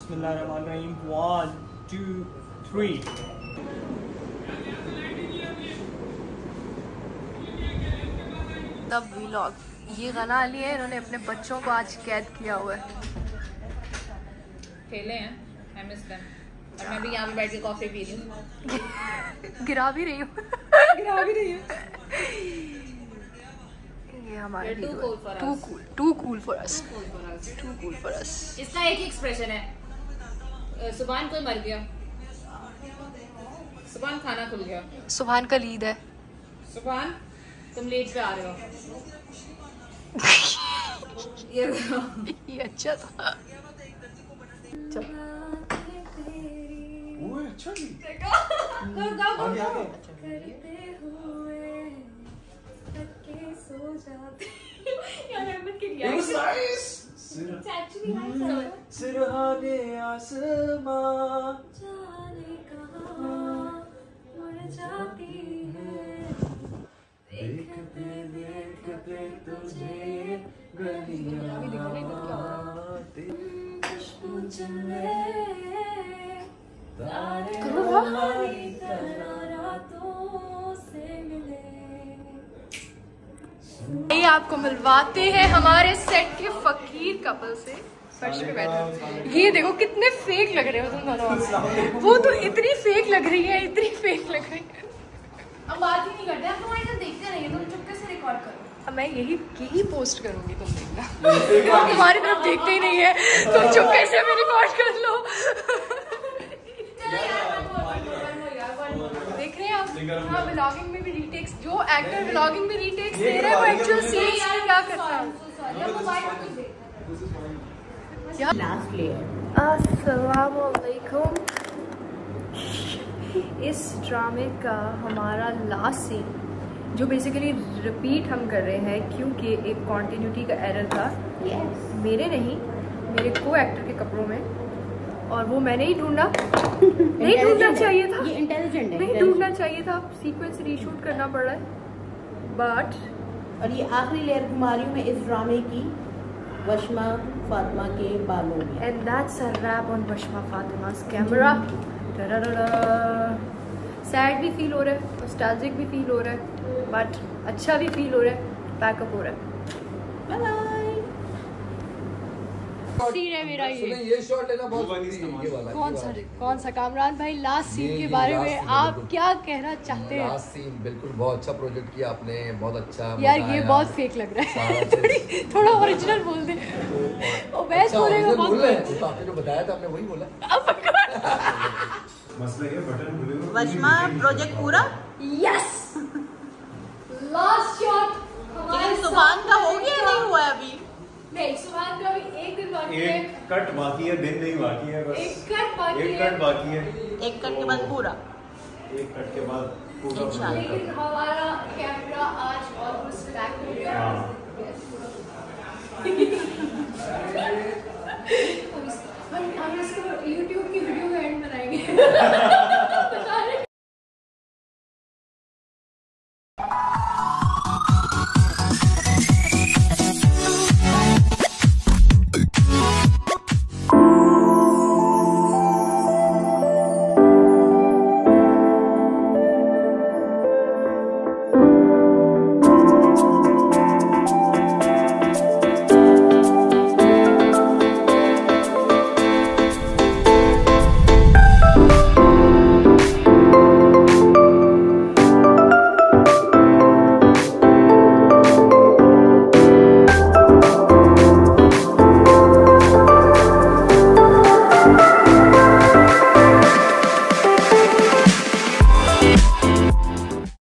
बिस्मिल्लाहिर्रहमानिर्रहीम 1 2 3 तब व्लॉग ये गाना लिए है, इन्होंने अपने बच्चों को आज कैद किया हुआ है। खेले हैं, I miss them। और मैं भी यहाँ पे बैठ के कॉफी पी रही हूँ। गिरा भी रही हूँ। ये हमारे You're too cool for us। too cool for us। इसका एक ही एक्सप्रेशन है, सुभान कोई मर गया, सुभान खाना खुल गया, सुभान का लीड है। सुभान तुम लेट पे आ रहे हो। ये अच्छा था। चल अच्छा नहीं सिरहाने आसमां जाने कहां उड़ जाती है, देखते देखते तुझे गलियां खुशबू चले तारे हमारी तरह रातों से मिले। ये आपको मिलवाते हैं हमारे सेट के फकीर कपल से। फर्श पे बैठे, ये देखो कितने फेक लग रहे हो तुम दोनों। वो तो इतनी फेक लग रही है, इतनी फेक लग रही है। अब बात ही नहीं करते, हम तुम्हारी तरफ देखते रहिए, तुम चुपके से रिकॉर्ड करो। अब मैं यही पोस्ट करूंगी, तुम देखना। तुम्हारी तरफ देखते ही नहीं है, तुम चुपके से भी रिकॉर्ड कर लो। देख रहे हैं आप? हाँ, व्लॉगिंग में भी रीटेक्स, जो एक्टर व्लॉगिंग में रीटेक्स दे रहा है वो एक्चुअल सीन्स में क्या करता है। अस्सलामुअलैकुम। इस ड्रामे का हमारा लास्ट सीन, जो बेसिकली रिपीट हम कर रहे हैं क्योंकि एक कॉन्टिन्यूटी का एरर था। मेरे नहीं, मेरे को एक्टर के कपड़ों में, और वो मैंने ही ढूंढा। नहीं ढूंढना चाहिए था, ये इंटेलिजेंट है, नहीं ढूंढना चाहिए था। सीक्वेंस रीशूट करना पड़ रहा है, बट और ये आखिरी लेयर घुमा रही हूँ मैं इस ड्रामे की वशमा फातिमा के बालों में। And that's a wrap on Washma Fatima's camera. Sad भी फील हो रहा है, नॉस्टैल्जिक भी फील हो रहा है, बट अच्छा भी फील हो रहा है, पैकअप हो रहा है। Bye bye. सीन है मेरा ये शॉट लेना बहुत कौन सा कामरान भाई, लास्ट सीन के बारे में आप क्या कहना चाहते हैं? लास्ट सीन बिल्कुल बहुत अच्छा प्रोजेक्ट किया आपने, बहुत अच्छा। यार ये बहुत फेक लग रहा है। थोड़ा ओरिजिनल बोल दे। ओ बेस्ट बोलेगा, बहुत तो आपने जो बताया था आपने वही बोला। मसला ये बटन भूले हो। वशमा प्रोजेक्ट पूरा। Yes, last shot. लेकिन सुभान का हो गया नहीं हुआ अभी? नहीं, सुभान का भी एक दिन बाकी है, एक कट बाकी है, दिन नहीं बाकी है, बस एक कट बाकी एक कट बाकी है, एक कट के बाद पूरा। एक कट के बाद पूरा इंशाल्लाह। लेकिन हमारा कैमरा आज ऑलमोस्ट बैक हो गया। हाँ। हम इसको YouTube की वीडियो का एंड बनाएंगे।